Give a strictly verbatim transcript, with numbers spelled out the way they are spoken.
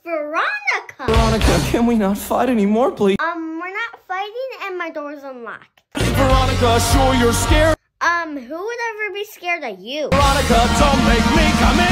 Veronica! Veronica, can we not fight anymore, please? Um, we're not fighting and my door's unlocked. Veronica, sure you're scared? Um, who would ever be scared of you? Veronica, don't make me come in!